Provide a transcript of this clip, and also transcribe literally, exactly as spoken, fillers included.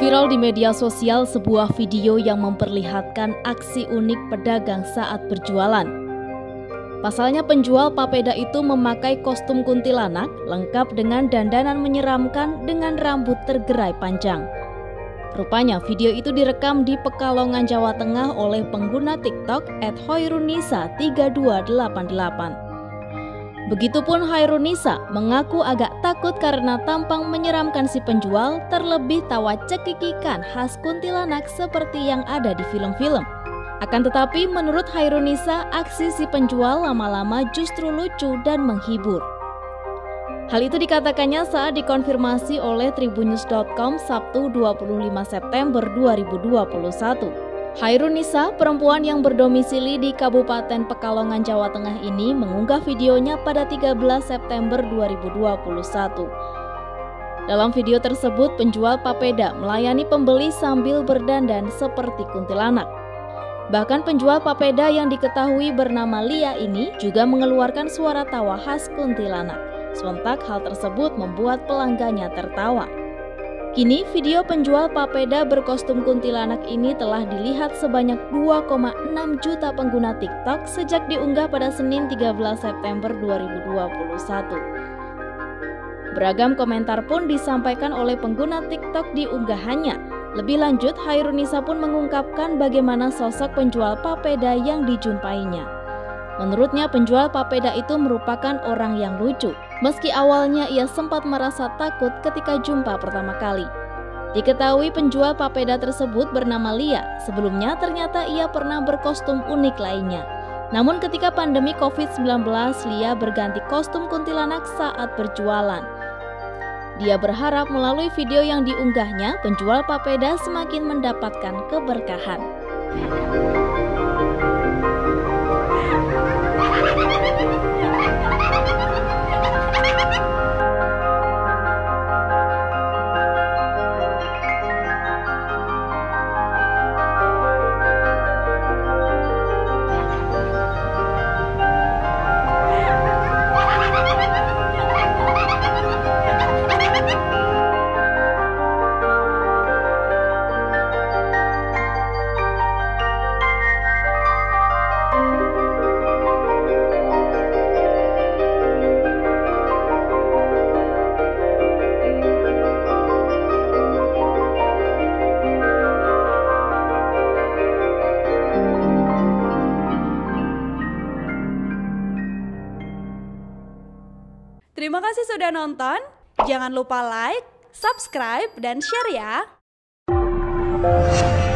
Viral di media sosial sebuah video yang memperlihatkan aksi unik pedagang saat berjualan. Pasalnya penjual papeda itu memakai kostum kuntilanak lengkap dengan dandanan menyeramkan dengan rambut tergerai panjang. Rupanya video itu direkam di Pekalongan, Jawa Tengah oleh pengguna TikTok et hoirunisa tiga dua delapan delapan. Begitupun Hairunisa mengaku agak takut karena tampang menyeramkan si penjual, terlebih tawa cekikikan khas kuntilanak seperti yang ada di film-film. Akan tetapi menurut Hairunisa, aksi si penjual lama-lama justru lucu dan menghibur. Hal itu dikatakannya saat dikonfirmasi oleh tribunnews dot com Sabtu dua puluh lima September dua ribu dua puluh satu. Hairunisa, perempuan yang berdomisili di Kabupaten Pekalongan, Jawa Tengah ini mengunggah videonya pada tiga belas September dua ribu dua puluh satu. Dalam video tersebut, penjual papeda melayani pembeli sambil berdandan seperti kuntilanak. Bahkan penjual papeda yang diketahui bernama Lia ini juga mengeluarkan suara tawa khas kuntilanak. Sontak hal tersebut membuat pelanggannya tertawa. Kini video penjual papeda berkostum kuntilanak ini telah dilihat sebanyak dua koma enam juta pengguna TikTok sejak diunggah pada Senin tiga belas September dua ribu dua puluh satu. Beragam komentar pun disampaikan oleh pengguna TikTok di unggahannya. Lebih lanjut, Hairunisa pun mengungkapkan bagaimana sosok penjual papeda yang dijumpainya. Menurutnya, penjual papeda itu merupakan orang yang lucu, meski awalnya ia sempat merasa takut ketika jumpa pertama kali. Diketahui penjual papeda tersebut bernama Lia. Sebelumnya ternyata ia pernah berkostum unik lainnya. Namun ketika pandemi covid sembilan belas, Lia berganti kostum kuntilanak saat berjualan. Dia berharap melalui video yang diunggahnya, penjual papeda semakin mendapatkan keberkahan. Terima kasih sudah nonton. Jangan lupa like, subscribe, dan share ya.